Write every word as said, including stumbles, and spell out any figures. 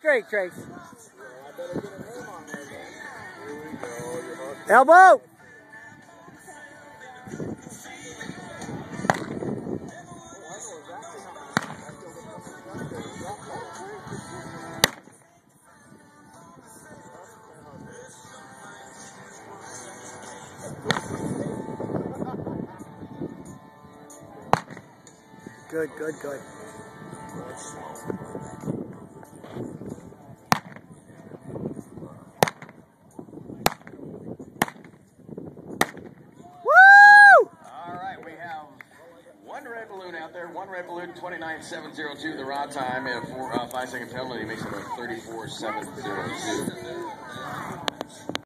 straight, Trace. Elbow! Good, good, good. One red balloon out there, one red balloon, twenty-nine seven oh two, the raw time, and a four, uh, five second penalty makes it a thirty-four seven oh two.